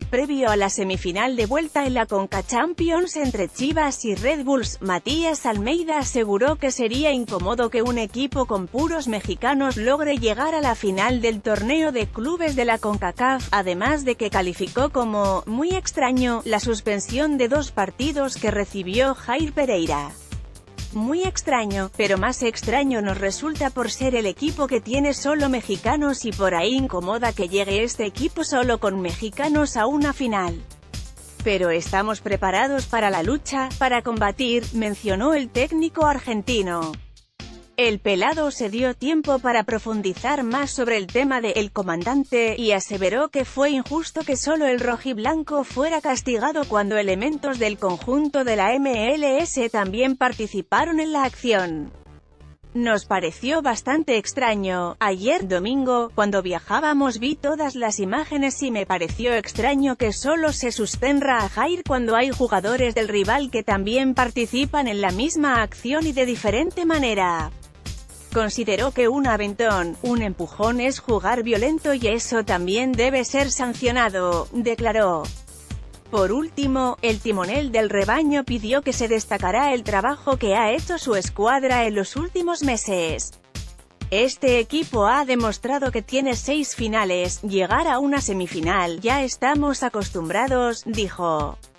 Previo a la semifinal de vuelta en la Conca Champions entre Chivas y Red Bulls, Matías Almeida aseguró que sería incómodo que un equipo con puros mexicanos logre llegar a la final del torneo de clubes de la CONCACAF, además de que calificó como «muy extraño» la suspensión de 2 partidos que recibió Jair Pereira. Muy extraño, pero más extraño nos resulta por ser el equipo que tiene solo mexicanos y por ahí incomoda que llegue este equipo solo con mexicanos a una final. Pero estamos preparados para la lucha, para combatir, mencionó el técnico argentino. El pelado se dio tiempo para profundizar más sobre el tema de «El Comandante», y aseveró que fue injusto que solo el rojiblanco fuera castigado cuando elementos del conjunto de la MLS también participaron en la acción. Nos pareció bastante extraño. Ayer domingo, cuando viajábamos vi todas las imágenes y me pareció extraño que solo se suspenda a Jair cuando hay jugadores del rival que también participan en la misma acción y de diferente manera. Consideró que un aventón, un empujón es jugar violento y eso también debe ser sancionado, declaró. Por último, el timonel del rebaño pidió que se destacara el trabajo que ha hecho su escuadra en los últimos meses. Este equipo ha demostrado que tiene 6 finales, llegar a una semifinal, ya estamos acostumbrados, dijo.